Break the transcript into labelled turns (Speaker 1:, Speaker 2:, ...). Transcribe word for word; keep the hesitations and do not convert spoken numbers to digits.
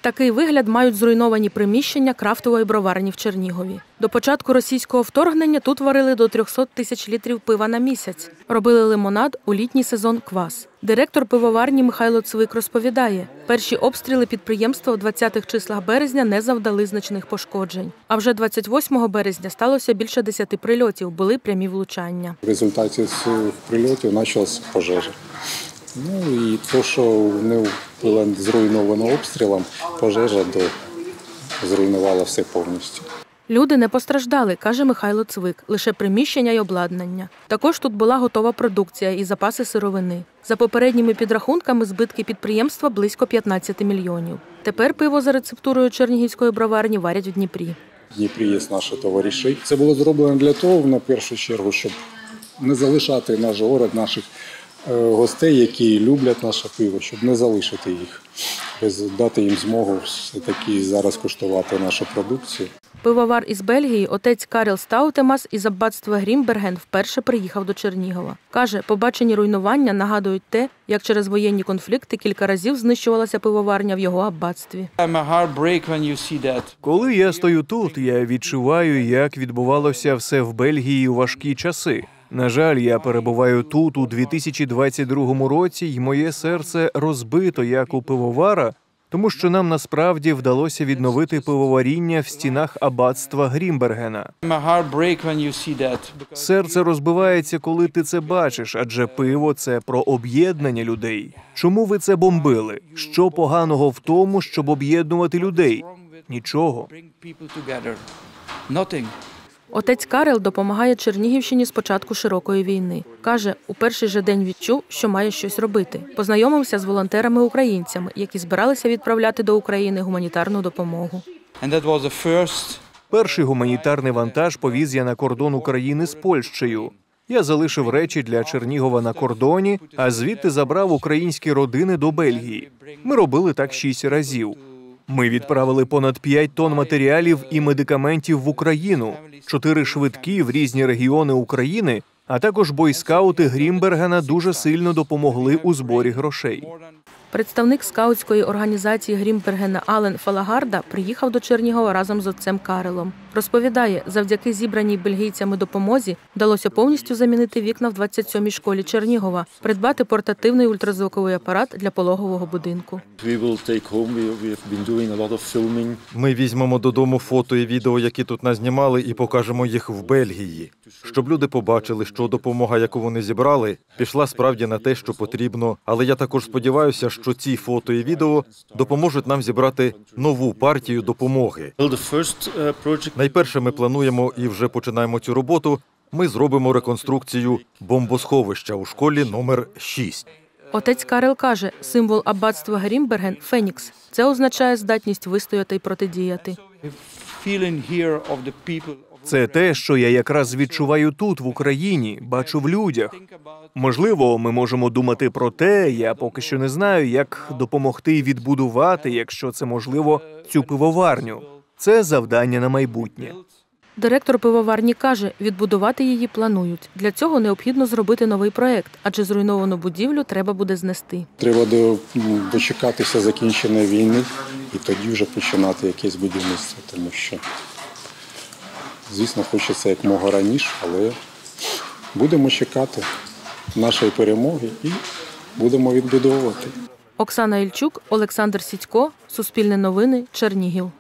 Speaker 1: Такий вигляд мають зруйновані приміщення крафтової броварні в Чернігові. До початку російського вторгнення тут варили до трьохсот тисяч літрів пива на місяць. Робили лимонад, у літній сезон квас. Директор пивоварні Михайло Цвик розповідає, перші обстріли підприємства у двадцятих числах березня не завдали значних пошкоджень. А вже двадцять восьмого березня сталося більше десяти прильотів, були прямі влучання.
Speaker 2: В результаті цих прильотів почалась пожежа. Ну і те, що не було зруйновано обстрілом, пожежа до... зруйнувала все повністю.
Speaker 1: Люди не постраждали, каже Михайло Цвик, лише приміщення й обладнання. Також тут була готова продукція і запаси сировини. За попередніми підрахунками, збитки підприємства близько п'ятнадцяти мільйонів. Тепер пиво за рецептурою Чернігівської броварні варять в Дніпрі.
Speaker 2: В Дніпрі є наші товариші. Це було зроблено для того, на першу чергу, щоб не залишати наш город, наших гостей, які люблять наше пиво, щоб не залишити їх, дати їм змогу все-таки зараз куштувати нашу продукцію.
Speaker 1: Пивовар із Бельгії, отець Карел Стаутемас із аббатства Грімберген вперше приїхав до Чернігова. Каже, побачені руйнування нагадують те, як через воєнні конфлікти кілька разів знищувалася пивоварня в його аббатстві.
Speaker 3: Коли я стою тут, я відчуваю, як відбувалося все в Бельгії у важкі часи. На жаль, я перебуваю тут у дві тисячі двадцять другому році, і моє серце розбито, як у пивовара, тому що нам насправді вдалося відновити пивоваріння в стінах аббатства Грімбергена. Серце розбивається, коли ти це бачиш, адже пиво – це про об'єднання людей. Чому ви це бомбили? Що поганого в тому, щоб об'єднувати людей? Нічого.
Speaker 1: Отець Карел допомагає Чернігівщині з початку широкої війни. Каже, у перший же день відчув, що має щось робити. Познайомився з волонтерами-українцями, які збиралися відправляти до України гуманітарну допомогу.
Speaker 3: Перший гуманітарний вантаж повіз я на кордон України з Польщею. Я залишив речі для Чернігова на кордоні, а звідти забрав українські родини до Бельгії. Ми робили так шість разів. Ми відправили понад п'ять тонн матеріалів і медикаментів в Україну, чотири швидкі в різні регіони України, а також бойскаути Грімбергена дуже сильно допомогли у зборі грошей.
Speaker 1: Представник скаутської організації Грімбергена Ален Фалагарда приїхав до Чернігова разом з отцем Карелом. Розповідає, завдяки зібраній бельгійцями допомозі вдалося повністю замінити вікна в двадцять сьомій школі Чернігова, придбати портативний ультразвуковий апарат для пологового будинку.
Speaker 4: Ми візьмемо додому фото і відео, які тут назнімали, і покажемо їх в Бельгії. Щоб люди побачили, що допомога, яку вони зібрали, пішла справді на те, що потрібно. Але я також сподіваюся, що ці фото і відео допоможуть нам зібрати нову партію допомоги. Найперше ми плануємо і вже починаємо цю роботу. Ми зробимо реконструкцію бомбосховища у школі номер шість.
Speaker 1: Отець Карел каже, символ аббатства Грімберген – фенікс. Це означає здатність вистояти і протидіяти.
Speaker 3: Це те, що я якраз відчуваю тут, в Україні, бачу в людях. Можливо, ми можемо думати про те, я поки що не знаю, як допомогти відбудувати, якщо це можливо, цю пивоварню. Це завдання на майбутнє.
Speaker 1: Директор пивоварні каже, відбудувати її планують. Для цього необхідно зробити новий проєкт, адже зруйновану будівлю треба буде знести.
Speaker 2: Треба дочекатися закінчення війни і тоді вже починати якесь будівництво, тому що, звісно, хочеться якомога раніше, але будемо чекати нашої перемоги і будемо відбудовувати.
Speaker 1: Оксана Ільчук, Олександр Сідько, Суспільне новини, Чернігів.